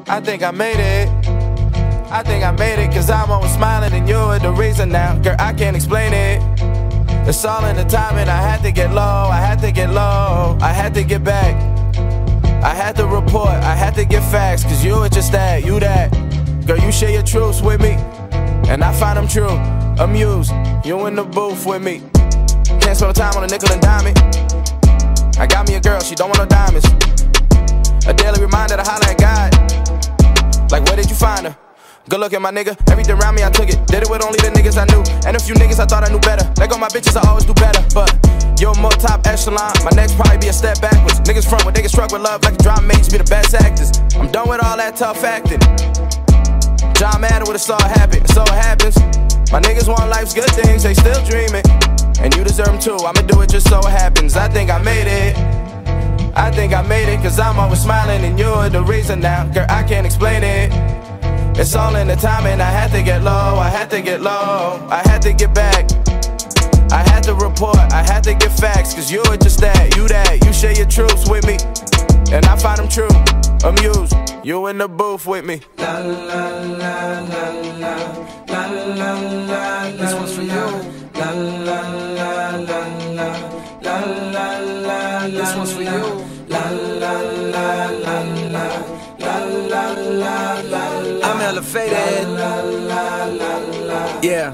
I think I made it. I think I made it, cause I'm always smiling and you're the reason now. Girl, I can't explain it. It's all in the timing. I had to get low, I had to get low, I had to get back. I had to report, I had to get facts, cause you were just that, you that. Girl, you share your truths with me, and I find them true. Amused, you in the booth with me. Can't spend no time on a nickel and dime it. I got me a girl, she don't want no diamonds. A daily reminder to holler at God. Like, where did you find her? Good looking, my nigga. Everything around me, I took it. Did it with only the niggas I knew. And a few niggas I thought I knew better. Let go my bitches, I always do better. But you're more top echelon. My next probably be a step backwards. Niggas front when they get struck with love like the drama mates be the best actors. I'm done with all that tough acting. John Madden would've saw it happen. So it happens. My niggas want life's good things, they still dreaming. And you deserve them too. I'ma do it just so it happens. I think I made it. I think I made it, cause I'm always smiling and you're the reason now. Girl, I can't explain it. It's all in the timing. I had to get low, I had to get low, I had to get back. I had to report, I had to get facts, cause you were just that, you that. You share your truths with me, and I find them true. Amused, you in the booth with me. La la la la la la la la. This one's for you. La la la la la la la la. This one's for you. La la la la la la la la la. I'm hella faded. Yeah.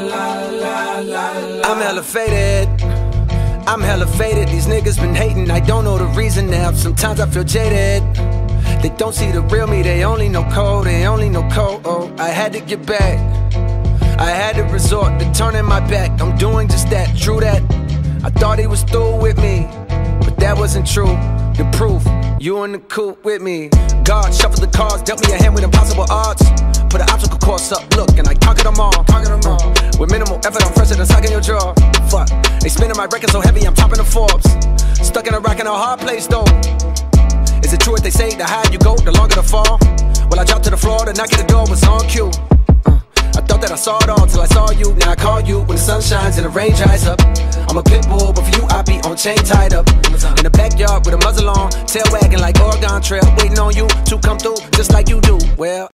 I'm hella faded. I'm hella faded. These niggas been hating. I don't know the reason now. Sometimes I feel jaded. They don't see the real me. They only know code. They only know code. Oh, I had to get back. I had to resort to turning my back. I'm doing just that. True that. I thought he was through with me, but that wasn't true. The proof, you in the coupe with me. God shuffled the cards, dealt me a hand with impossible odds. Put an obstacle course up, look, and I conquered them all. With minimal effort, I'm fresher than sucking your jaw. Fuck, they spinning my record so heavy, I'm topping the Forbes. Stuck in a rock in a hard place though. Is it true what they say, the higher you go, the longer the fall? Well, I dropped to the floor, the knock at the door was on cue. I thought that I saw it all till I saw you. Now I call you when the sun shines and the rain dries up. I'm a pit bull, but for you I be on chain tied up. In the backyard with a muzzle on, tail wagging like Oregon Trail, waiting on you to come through just like you do. Well,